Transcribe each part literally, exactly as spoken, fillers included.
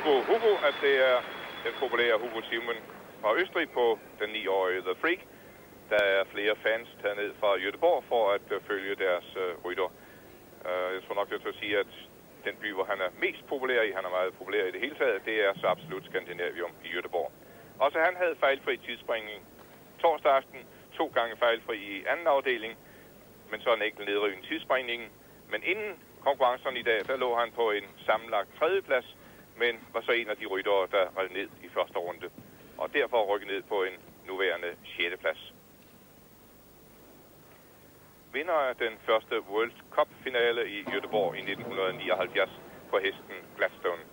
Hugo Hugo, at det er den populære Hugo Simon fra Østrig på den ni-årige The Freak. Der er flere fans taget ned fra Göteborg for at uh, følge deres uh, rytter. Uh, jeg tror nok, jeg skal sige, at den by, hvor han er mest populær i, han er meget populær i det hele taget, det er så absolut Skandinavium i Göteborg. Også han havde fejlfri tidsspringning torsdag aften, to gange fejlfri i anden afdeling, men så en enkelt nedrivende tidsspringning. Men inden konkurrencen i dag, der lå han på en sammenlagt tredjeplads, men var så en af de ryttere, der red ned i første runde, og derfor rykket ned på en nuværende sjette plads. Vinder af den første World Cup-finale i Göteborg i nitten nioghalvfjerds på hesten Gladstone.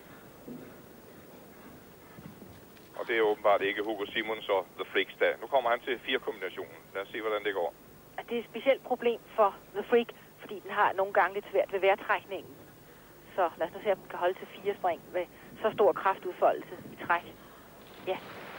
Og det er åbenbart ikke Hugo Simons og The Freaks dag. Nu kommer han til fire kombinationen. Lad os se, hvordan det går. Det er et specielt problem for The Freak, fordi den har nogle gange lidt svært ved vejrtrækningen. Så lad os nu se, om den kan holde til fire spring med så stor kraftudfoldelse i træk. Ja.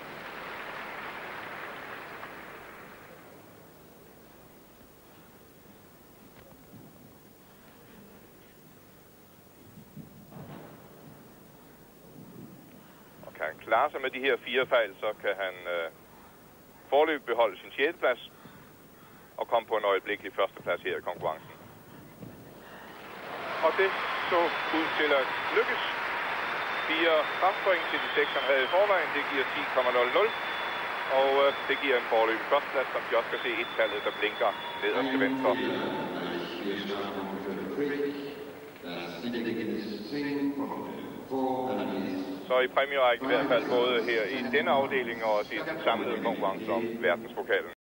Og kan han klare sig med de her fire fejl, så kan han øh, forløb beholde sin sjette plads og komme på en øjeblikkelig førsteplads her i konkurrencen. Og det så ud til at lykkes. Fire kraftpoint til de seks, han havde i forvejen. Det giver ti komma nul nul. Og øh, det giver en forløb førsteplads, som vi også kan se et-tallet, der blinker ned og til venstre. Så i præmierækken i hvert fald både her i denne afdeling og også i den samlede konkurrence om verdenspokalen.